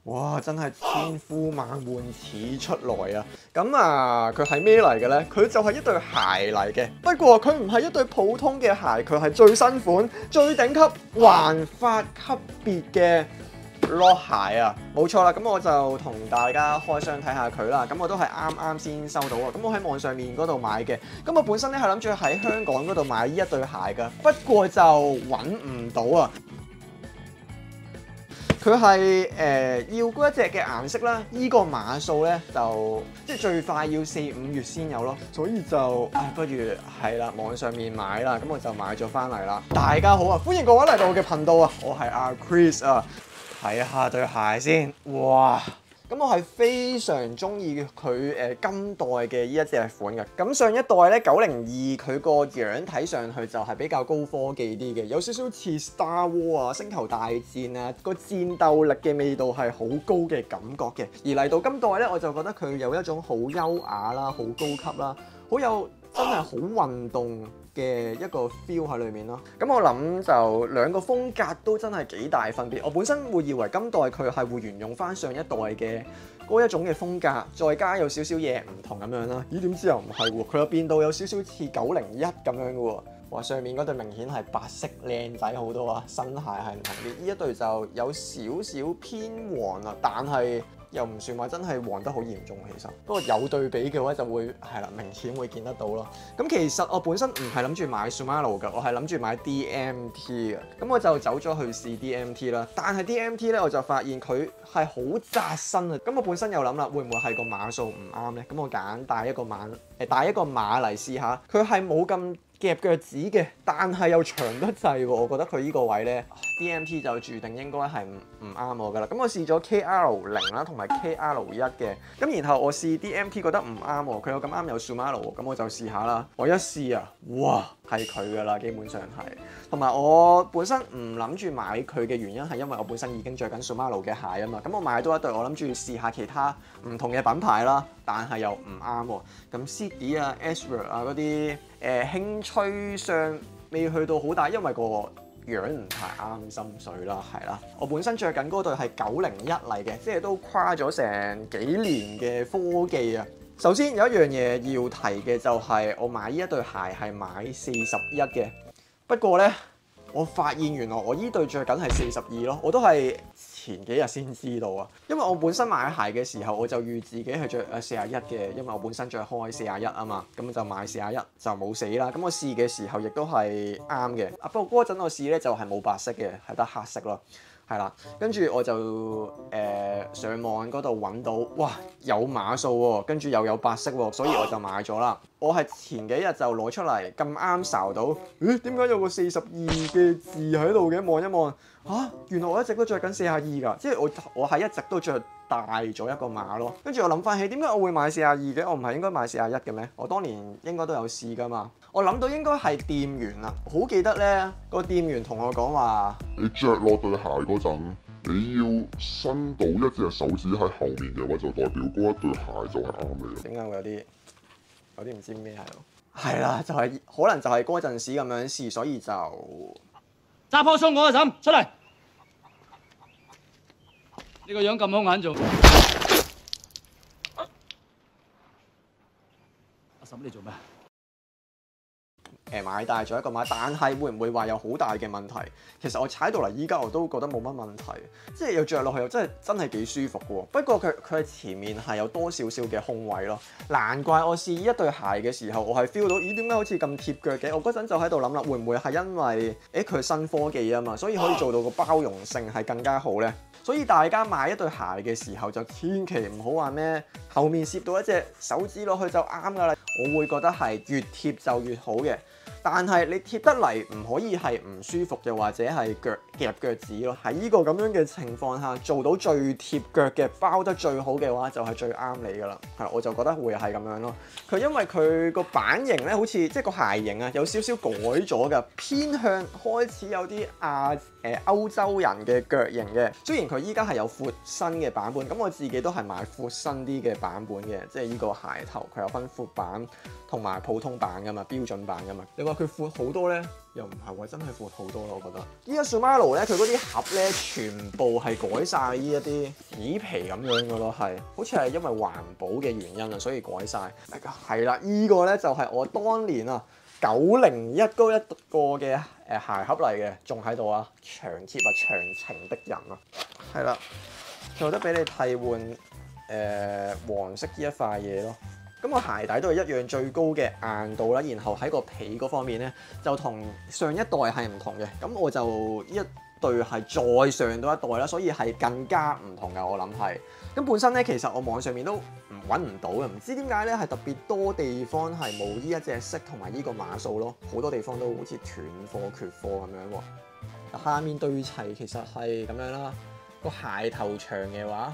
哇！真係千呼萬喚始出來啊！咁啊，佢係咩嚟嘅咧？佢就係一對鞋嚟嘅。不過佢唔係一對普通嘅鞋，佢係最新款、最頂級環法級別嘅 lock 鞋啊！冇錯啦，咁我就同大家開箱睇下佢啦。咁我都係啱啱先收到啊！咁我喺網上面嗰度買嘅。咁我本身咧係諗住喺香港嗰度買呢一對鞋㗎，不過就揾唔到啊！佢係要嗰一隻嘅顏色啦，依個碼數咧就即係最快要4、5月先有咯，所以就不如係啦，網上面買啦，咁我就買咗翻嚟啦。大家好啊，歡迎各位嚟到我嘅頻道啊，我係阿 Chris 啊，睇下對鞋先，哇！咁我係非常中意佢今代嘅呢一隻款嘅。咁上一代咧902佢個樣睇上去就係比較高科技啲嘅，有少少似 Star Wars 啊、星球大戰啊，個戰鬥力嘅味道係好高嘅感覺嘅。而嚟到今代咧，我就覺得佢有一種好優雅啦、好高級啦、好有真係好運動嘅一個 feel 喺裏面咯。咁我諗就兩個風格都真係幾大分別。我本身會以為今代佢係會沿用翻上一代嘅嗰一種嘅風格，再加有少少嘢唔同咁樣啦。咦？點知又唔係喎？佢又變到有少少似901咁樣嘅喎。哇！上面嗰對明顯係白色靚仔好多啊，新鞋係唔同啲。呢一對就有少少偏黃啦，但係又唔算話真係黃得好嚴重其實，不過有對比嘅話就會係啦，明顯會見得到咯。咁其實我本身唔係諗住買 Shimano 㗎，我係諗住買 DMT 嘅。咁我就走咗去試 DMT 啦，但係 DMT 咧我就發現佢係好窄身啊。咁我本身又諗啦，會唔會係個碼數唔啱咧？咁我揀帶一個碼嚟試下，佢係冇咁夾腳趾嘅，但係又長得滯喎。我覺得佢呢個位咧 ，DMT 就注定應該係唔啱我噶啦。咁我試咗 KR0啦，同埋 KR1嘅。咁然後我試 DMT 覺得唔啱喎，佢有咁啱有 Shimano 喎，咁我就試下啦。我一試啊，哇，係佢噶啦，基本上係。同埋我本身唔諗住買佢嘅原因係因為我本身已經着緊 Shimano 嘅鞋啊嘛。咁我買多一對，我諗住試下其他唔同嘅品牌啦，但係又唔啱喎。咁 Sidi 啊、Ashworth 啊嗰啲興趣上未去到好大，因為個樣唔太啱心水啦，係啦。我本身着緊嗰對係901嚟嘅，即係都跨咗成幾年嘅科技啊。首先有一樣嘢要提嘅就係我買呢一對鞋係買41嘅，不過咧我發現原來我依對着緊係42咯，我都係前幾日先知道啊。因為我本身買鞋嘅時候我就預自己係着41嘅，因為我本身着開41啊嘛，咁就買41就冇死啦。咁我試嘅時候亦都係啱嘅。不過嗰陣我試咧就係冇白色嘅，係得黑色咯。係啦，跟住我就上網嗰度揾到，哇有碼數喎，跟住又有白色喎，所以我就買咗啦。我係前幾日就攞出嚟，咁啱睄到，點解有個42嘅字喺度嘅？望一望，原來我一直都着緊42㗎，即係我係一直都着大咗一個碼咯。跟住我諗翻起，點解我會買42嘅？我唔係應該買41嘅咩？我當年應該都有試㗎嘛。我諗到應該係店員啦，好記得咧，個店員同我講話： 你着落對鞋嗰陣，你要伸到一隻手指喺後面嘅話，就代表嗰一對鞋就係啱你。 點解會有啲唔知咩係咯？係啦，就係可能就係嗰陣時咁樣試，所以就揸波送我啊，嬸出嚟！呢個樣咁好眼做，阿嬸你做咩？ 買大咗一個碼，但係會唔會話有好大嘅問題？其實我踩到嚟依家我都覺得冇乜問題，即係又着落去又真係幾舒服嘅喎。不過佢前面係有多少少嘅空位咯，難怪我試呢一對鞋嘅時候，我係 feel 到，咦點解好似咁貼腳嘅？我嗰陣就喺度諗啦，會唔會係因為佢新科技啊嘛，所以可以做到個包容性係更加好咧？所以大家買一對鞋嘅時候就千祈唔好話咩後面攝到一隻手指落去就啱㗎啦，我會覺得係越貼就越好嘅。但係你貼得嚟唔可以係唔舒服，又或者係夾腳趾咯。喺呢個咁樣嘅情況下，做到最貼腳嘅包得最好嘅話，就係最啱你噶啦。係，我就覺得會係咁樣咯。佢因為佢個版型咧，好似即係個鞋型啊，有少少改咗㗎，偏向開始有啲歐洲人嘅腳型嘅。雖然佢依家係有闊身嘅版本，咁我自己都係買闊身啲嘅版本嘅，即係呢個鞋頭佢有分闊版同埋普通版噶嘛，標準版噶嘛。你話佢闊好多咧，又唔係話真係闊好多咯，我覺得。依家 Shimano 咧，佢嗰啲盒咧，全部係改晒呢一啲紙皮咁樣嘅咯，係，好似係因為環保嘅原因啊，所以改晒。係啦，依個咧就係我當年啊901高一個嘅鞋盒嚟嘅，仲喺度啊，長貼啊，長情的人啊，係啦，有得俾你替換黃色呢一塊嘢咯。咁個鞋底都係一樣最高嘅硬度啦，然後喺個皮嗰方面咧就同上一代係唔同嘅，咁我就一對係再上到一代啦，所以係更加唔同嘅，我諗係。咁本身咧其實我網上面都揾唔到嘅，唔知點解咧係特別多地方係冇呢一隻色同埋呢個碼數咯，好多地方都好似斷貨缺貨咁樣喎。下面對齊其實係咁樣啦，個鞋頭長嘅話。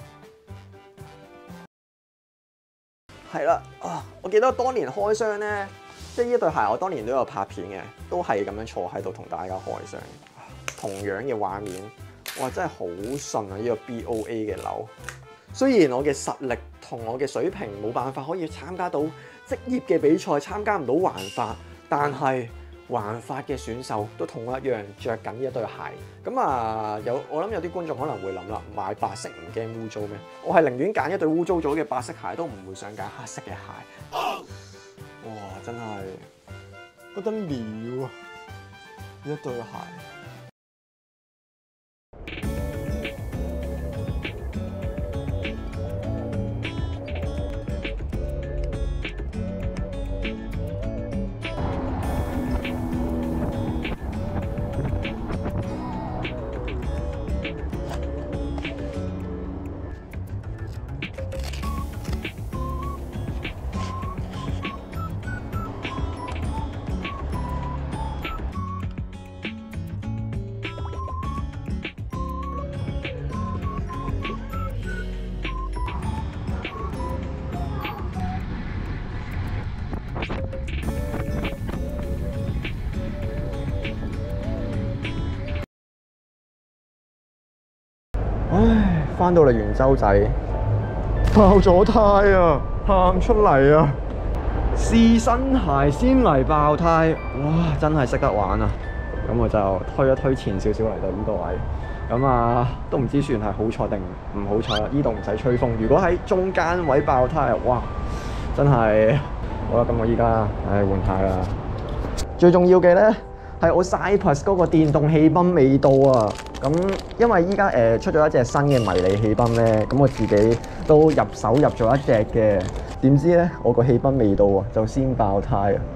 係啦，我記得當年開箱咧，即係呢對鞋，我當年都有拍片嘅，都係咁樣坐喺度同大家開箱，同樣嘅畫面，哇，真係好順啊！呢個 BOA 嘅樓，雖然我嘅實力同我嘅水平冇辦法可以參加到職業嘅比賽，參加唔到環法，但係環法嘅選手都同我一樣着緊呢一對鞋。咁啊，我諗有啲觀眾可能會諗啦，買白色唔驚污糟咩？我係寧願揀一對污糟咗嘅白色鞋，都唔會想揀黑色嘅鞋。哇！真係不得了啊！呢一對鞋。唉，翻到嚟元洲仔，爆咗胎啊，喊出嚟啊！試新鞋先嚟爆胎，哇！真係識得玩啊！咁我就推一推前少少嚟到呢個位，咁啊都唔知算係好彩定唔好彩啦。呢度唔使吹風，如果喺中間位爆胎啊，哇！真係好啦，咁我依家換鞋啦。最重要嘅咧係我 Cypress 嗰個電動氣泵未到啊！咁因為依家出咗一隻新嘅迷你氣泵咧，咁我自己都入手入咗一隻嘅，點知咧我個氣泵未到啊，就先爆胎啊！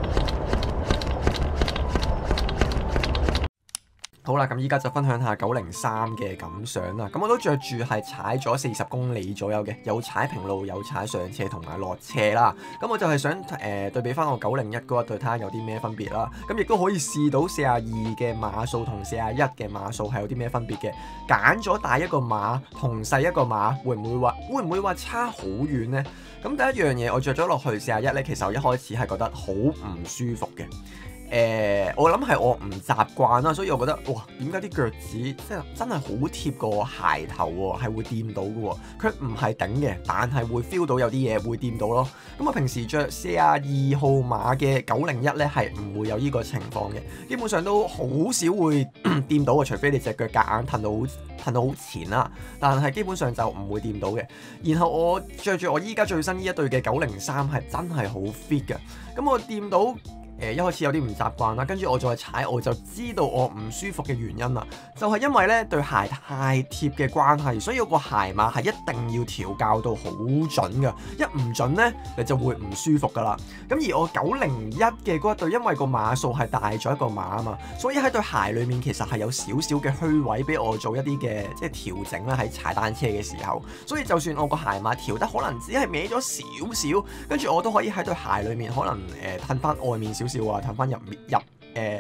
好啦，咁依家就分享下903嘅感想啦。咁我都着住係踩咗40公里左右嘅，有踩平路，有踩上斜同埋落斜啦。咁我就係想對比翻我901嗰一對，睇下有啲咩分別啦。咁亦都可以試到42嘅碼數同41嘅碼數係有啲咩分別嘅。揀咗大一個碼同細一個碼，會唔會話差好遠呢？咁第一樣嘢，我着咗落去41咧，其實我一開始係覺得好唔舒服嘅。我諗係我唔習慣啦，所以我覺得哇，點解啲腳趾真係好貼個鞋頭喎，係會掂到嘅喎。佢唔係頂嘅，但係會 feel 到有啲嘢會掂到咯。咁我平時着42號碼嘅901咧，係唔會有呢個情況嘅，基本上都好少會掂到嘅，除非你隻腳夾硬褪到好前啦。但係基本上就唔會掂到嘅。然後我着住我依家最新呢一對嘅903係真係好 fit 嘅。咁我掂到。一開始有啲唔習慣啦，跟住我再踩，我就知道我唔舒服嘅原因啦，就係因為咧對鞋太貼嘅關係，所以我個鞋碼係一定要調校到好準嘅，一唔準咧你就會唔舒服噶啦。咁而我901嘅嗰一對，因為個碼數係大咗一個碼啊嘛，所以喺對鞋裏面其實係有少少嘅虛位俾我做一啲嘅即係調整啦，喺踩單車嘅時候。所以就算我個鞋碼調得可能只係歪咗少少，跟住我都可以喺對鞋裏面可能褪翻外面少少啊，褪翻入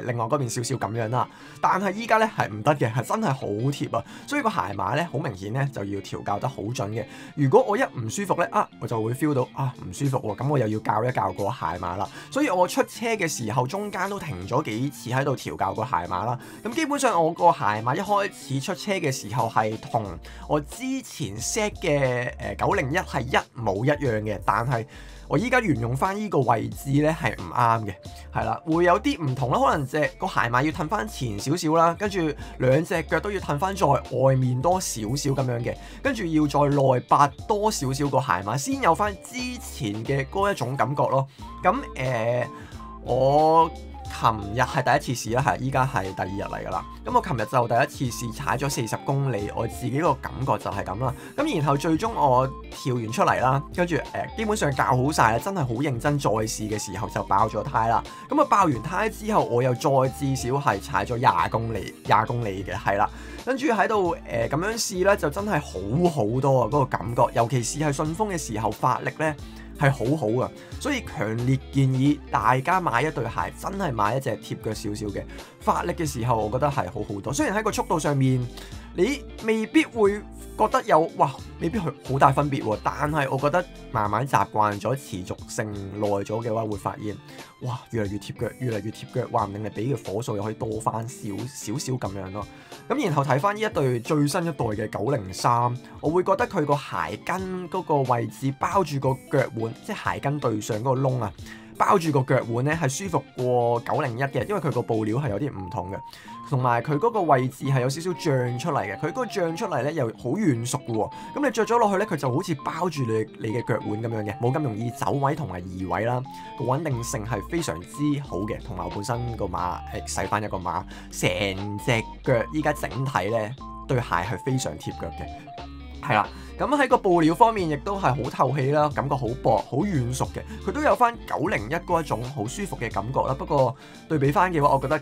另外嗰邊少少咁樣啦。但係依家咧係唔得嘅，係真係好貼啊，所以個鞋碼咧好明顯咧就要調校得好準嘅。如果我一唔舒服咧我就會 feel 到唔舒服喎，咁我又要校一校個鞋碼啦。所以我出車嘅時候中間都停咗幾次喺度調校個鞋碼啦。咁基本上我個鞋碼一開始出車嘅時候係同我之前 set 嘅901係一模一樣嘅，但係我依家沿用翻呢個位置咧係唔啱嘅，係啦，會有啲唔同啦。可能個鞋碼要褪翻前少少啦，跟住兩隻腳都要褪翻在外面多少少咁樣嘅，跟住要再內八多少少個鞋碼，先有翻之前嘅嗰一種感覺咯。咁我琴日係第一次試啦，依家係第二日嚟噶啦。咁我琴日就第一次試踩咗40公里，我自己個感覺就係咁啦。咁然後最終我跳完出嚟啦，跟住基本上校好晒啦，真係好認真再試嘅時候就爆咗胎啦。咁啊爆完胎之後，我又再至少係踩咗20公里嘅，係啦。跟住喺度咁樣試咧，就真係好好多啊嗰個感覺，尤其是係順風嘅時候發力咧係好好啊，所以強烈建議大家買一對鞋，真係買一隻貼腳少少嘅，發力嘅時候我覺得係好好多。雖然喺個速度上面你未必會覺得未必好大分別喎，但係我覺得慢慢習慣咗，持續性耐咗嘅話，會發現越嚟越貼腳，越嚟越貼腳，話唔定你俾嘅火數又可以多翻少少咁樣咯。咁然後睇翻呢一對最新一代嘅903，我會覺得佢個鞋跟嗰個位置包住個腳腕，即係鞋跟對上嗰個窿啊，包住個腳腕咧係舒服過901嘅，因為佢個布料係有啲唔同嘅，同埋佢嗰個位置係有少少脹出嚟嘅，佢嗰個脹出嚟咧又好軟熟嘅喎，咁你着咗落去咧佢就好似包住你嘅腳腕咁樣嘅，冇咁容易走位同埋移位啦，個穩定性係非常之好嘅，同埋我本身個碼細翻一個碼，成隻腳依家整體咧對鞋係非常貼腳嘅，係啦。咁喺個布料方面亦都係好透氣啦，感覺好薄、好軟熟嘅，佢都有翻901嗰一種好舒服嘅感覺啦。不過對比翻嘅話，我覺得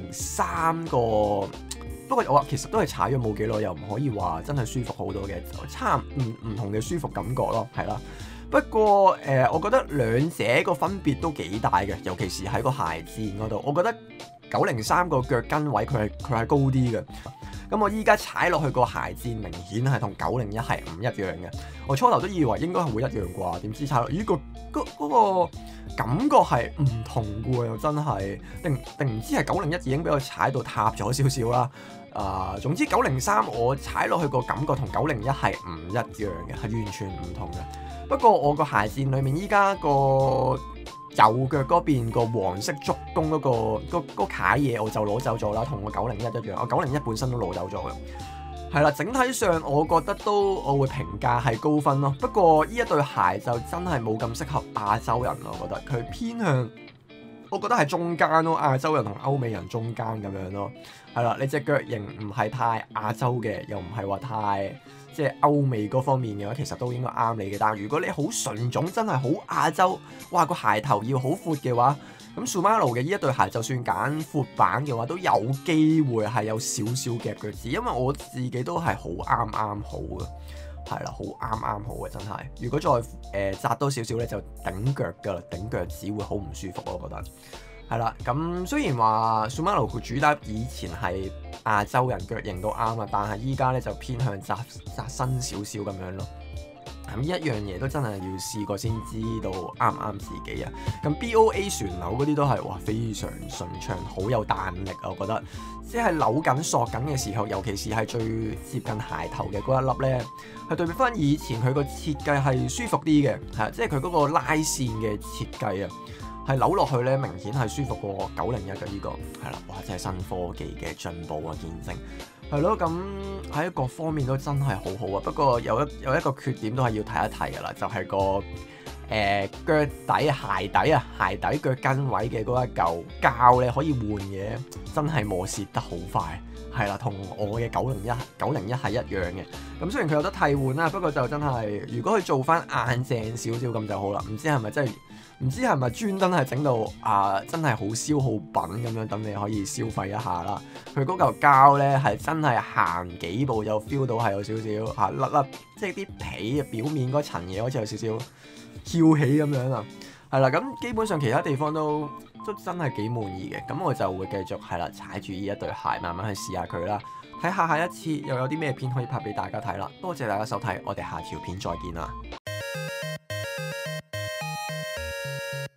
903個，不過我其實都係踩咗冇幾耐，又唔可以話真係舒服好多嘅，差唔同嘅舒服感覺咯，係啦。不過我覺得兩者個分別都幾大嘅，尤其是喺個鞋墊嗰度，我覺得903個腳跟位佢係高啲嘅。咁我依家踩落去個鞋墊明顯係同901係唔一樣嘅。我初頭都以為應該係會一樣啩，點知踩落嗰個感覺係唔同嘅喎，又真係定唔知係901已經俾我踩到塌咗少少啦。總之903我踩落去個感覺同901係唔一樣嘅，係完全唔同嘅。不過我個鞋墊裡面依家個右腳嗰邊個黃色足弓嗰卡嘢我就攞走咗啦，同我901一樣，我901本身都攞走咗嘅。係啦，整體上我覺得我會評價係高分咯。不過呢一對鞋就真係冇咁適合亞洲人咯，我覺得佢偏向，我覺得係中間咯，亞洲人同歐美人中間咁樣咯。係啦，你隻腳型唔係太亞洲嘅，又唔係話太即係歐美嗰方面嘅話，其實都應該啱你嘅。但係如果你好純種，真係好亞洲，個鞋頭要好闊嘅話，咁 Shimano 嘅呢一對鞋就算揀闊版嘅話，都有機會係有少少夾腳趾，因為我自己都係好啱好嘅，係啦，好啱好嘅真係。如果再窄多少少咧，就頂腳㗎啦，頂腳趾會好唔舒服，我覺得。係啦，咁雖然話 Shimano 佢主打以前係亞洲人腳型都啱啊，但係依家咧就偏向窄身少少咁樣咯。咁呢一樣嘢都真係要試過先知道啱唔啱自己啊。咁 BOA 旋扭嗰啲都係非常順暢，好有彈力啊！我覺得即係扭緊索緊嘅時候，尤其是係最接近鞋頭嘅嗰一粒咧，係對比翻以前佢個設計係舒服啲嘅，係即係佢嗰個拉線嘅設計啊。係扭落去咧，明顯係舒服過901嘅呢個，係啦，哇！真係新科技嘅進步啊，見證係咯。咁喺各方面都真係好好啊。不過有一個缺點都係要提一提㗎啦，就係個腳底鞋底腳跟位嘅嗰一嚿膠咧，可以換嘅，真係磨蝕得好快。係啦，同我嘅901係一樣嘅。咁雖然佢有得替換啦，不過就真係如果佢做翻硬淨少少咁就好啦。唔知係咪專登係整到真係好消耗品咁樣，等你可以消費一下啦。佢嗰嚿膠咧係真係行幾步就 feel 到係有少少甩，即係啲皮表面嗰層嘢好似有少少翹起咁樣啊。係啦，咁基本上其他地方都都真係幾滿意嘅。咁我就會繼續係啦，踩住呢一對鞋慢慢去試下佢啦，睇下一次又有啲咩片可以拍俾大家睇啦。多謝大家收睇，我哋下條片再見啦。